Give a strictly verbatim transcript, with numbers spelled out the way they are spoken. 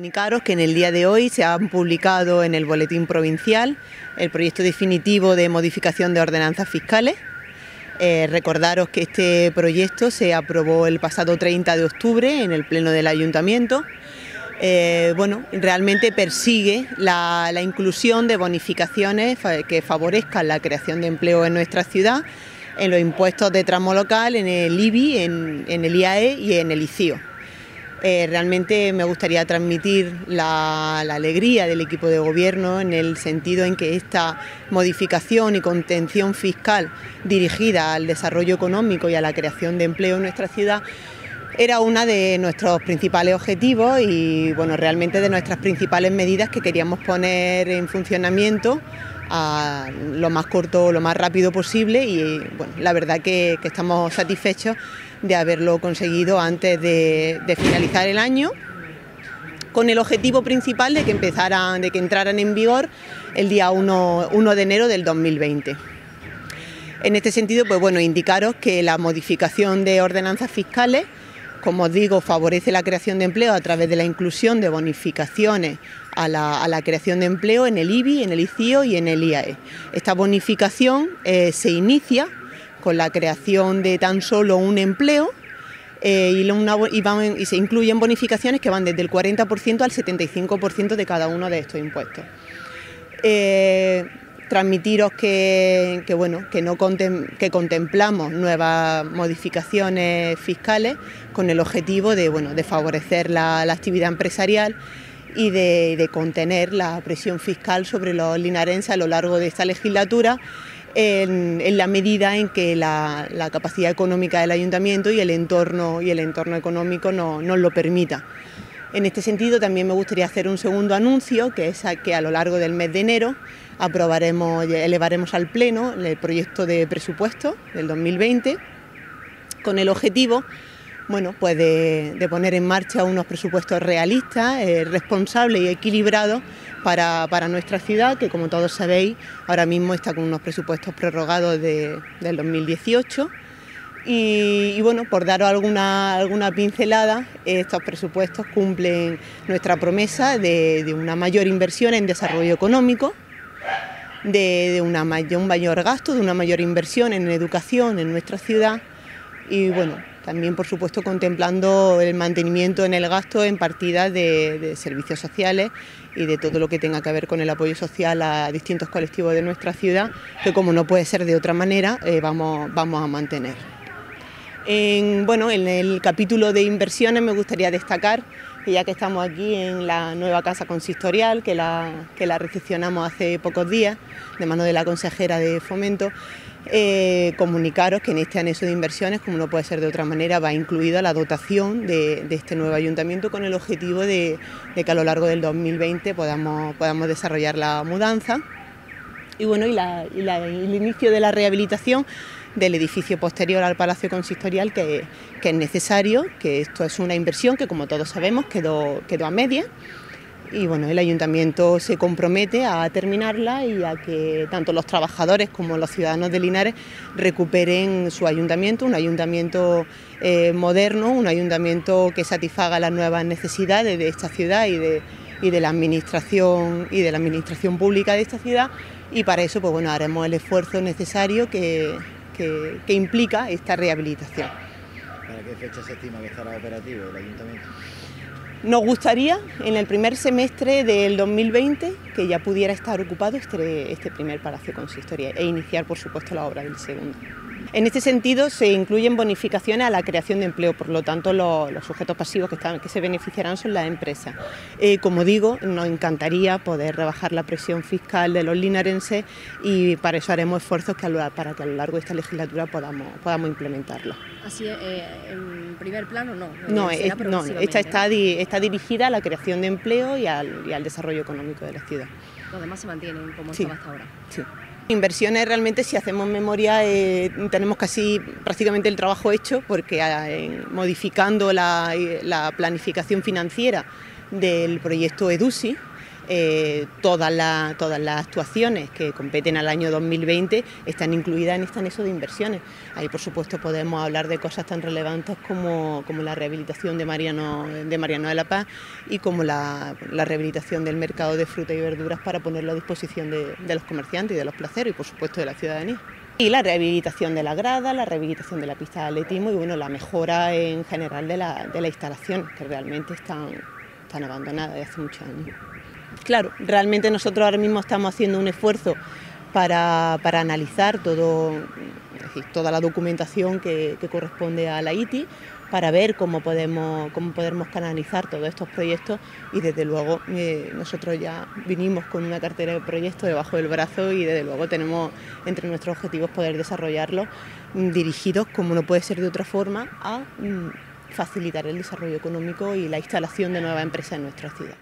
Comunicaros que en el día de hoy se han publicado en el Boletín Provincial el proyecto definitivo de modificación de ordenanzas fiscales. Eh, recordaros que este proyecto se aprobó el pasado treinta de octubre en el Pleno del Ayuntamiento. Eh, bueno, realmente persigue la, la inclusión de bonificaciones que favorezcan la creación de empleo en nuestra ciudad, en los impuestos de tramo local, en el I B I, en, en el I A E y en el I C I O. Eh, realmente me gustaría transmitir la, la alegría del equipo de gobierno en el sentido en que esta modificación y contención fiscal dirigida al desarrollo económico y a la creación de empleo en nuestra ciudad era uno de nuestros principales objetivos y bueno, realmente de nuestras principales medidas que queríamos poner en funcionamiento a lo más corto o lo más rápido posible y bueno, la verdad que, que estamos satisfechos de haberlo conseguido antes de, de finalizar el año, con el objetivo principal de que empezaran, de que entraran en vigor el día uno de enero del dos mil veinte. En este sentido, pues bueno, indicaros que la modificación de ordenanzas fiscales, como os digo, favorece la creación de empleo a través de la inclusión de bonificaciones a la, a la creación de empleo en el I B I, en el I C I O y en el I A E. Esta bonificación eh, se inicia con la creación de tan solo un empleo eh, y, una, y, van, y se incluyen bonificaciones que van desde el cuarenta por ciento al setenta y cinco por ciento de cada uno de estos impuestos. Eh, transmitiros que, que, bueno, que, no contem, que contemplamos nuevas modificaciones fiscales con el objetivo de, bueno, de favorecer la, la actividad empresarial y de, de contener la presión fiscal sobre los linarenses a lo largo de esta legislatura, En, en la medida en que la, la capacidad económica del ayuntamiento y el entorno, y el entorno económico no, nos lo permita. En este sentido también me gustaría hacer un segundo anuncio, que es a, que a lo largo del mes de enero aprobaremos, elevaremos al Pleno el proyecto de presupuesto del dos mil veinte con el objetivo bueno, pues de, de poner en marcha unos presupuestos realistas, eh, responsables y equilibrados para, para nuestra ciudad, que como todos sabéis, ahora mismo está con unos presupuestos prorrogados de, del dos mil dieciocho. Y, y bueno, por daros alguna, alguna pincelada, estos presupuestos cumplen nuestra promesa de, de una mayor inversión en desarrollo económico, de, de una mayor, un mayor gasto, de una mayor inversión en educación en nuestra ciudad y bueno, también, por supuesto, contemplando el mantenimiento en el gasto en partidas de, de servicios sociales y de todo lo que tenga que ver con el apoyo social a distintos colectivos de nuestra ciudad, que como no puede ser de otra manera, eh, vamos, vamos a mantener. En, bueno, en el capítulo de inversiones me gustaría destacar que ya que estamos aquí en la nueva casa consistorial, que la, que la recepcionamos hace pocos días, de mano de la consejera de Fomento, Eh, comunicaros que en este anexo de inversiones, como no puede ser de otra manera, va incluida la dotación de, de este nuevo ayuntamiento con el objetivo de, de que a lo largo del dos mil veinte podamos, podamos desarrollar la mudanza y, bueno, y, la, y, la, y el inicio de la rehabilitación del edificio posterior al Palacio Consistorial, que, que es necesario, que esto es una inversión que, como todos sabemos, quedó, quedó a media. Y bueno, el ayuntamiento se compromete a terminarla y a que tanto los trabajadores como los ciudadanos de Linares recuperen su ayuntamiento, un ayuntamiento eh, moderno, un ayuntamiento que satisfaga las nuevas necesidades de esta ciudad y de, y de la administración y de la administración pública de esta ciudad, y para eso pues bueno, haremos el esfuerzo necesario que, que, que implica esta rehabilitación. ¿Para qué fecha se estima que estará operativo el ayuntamiento? Nos gustaría en el primer semestre del dos mil veinte que ya pudiera estar ocupado este, este primer Palacio Consistorial e iniciar, por supuesto, la obra del segundo. En este sentido, se incluyen bonificaciones a la creación de empleo, por lo tanto, los, los sujetos pasivos que, están, que se beneficiarán son las empresas. Eh, como digo, nos encantaría poder rebajar la presión fiscal de los linarenses y para eso haremos esfuerzos que a, para que a lo largo de esta legislatura podamos, podamos implementarlo. Así, eh, en primer plano, no. No, es, no esta está, di, está dirigida a la creación de empleo y al, y al desarrollo económico de la ciudad. Los demás se mantienen como sí, estaba hasta ahora. Sí. Inversiones realmente, si hacemos memoria, eh, tenemos casi prácticamente el trabajo hecho porque eh, modificando la, la planificación financiera del proyecto EDUSI, eh, todas, las, todas las actuaciones que competen al año dos mil veinte están incluidas en este anexo de inversiones. Ahí, por supuesto, podemos hablar de cosas tan relevantes como, como la rehabilitación de Mariano, de Mariano de la Paz y como la, la rehabilitación del mercado de frutas y verduras para ponerlo a disposición de, de los comerciantes y de los placeros y, por supuesto, de la ciudadanía. Y la rehabilitación de la grada, la rehabilitación de la pista de atletismo y bueno, la mejora en general de la, de la instalación, que realmente están, están abandonadas desde hace muchos años. Claro, realmente nosotros ahora mismo estamos haciendo un esfuerzo para, para analizar todo, es decir, toda la documentación que, que corresponde a la I T I, para ver cómo podemos, cómo podemos canalizar todos estos proyectos y desde luego eh, nosotros ya vinimos con una cartera de proyectos debajo del brazo y desde luego tenemos entre nuestros objetivos poder desarrollarlos mm, dirigidos, como no puede ser de otra forma, a mm, facilitar el desarrollo económico y la instalación de nuevas empresas en nuestra ciudad.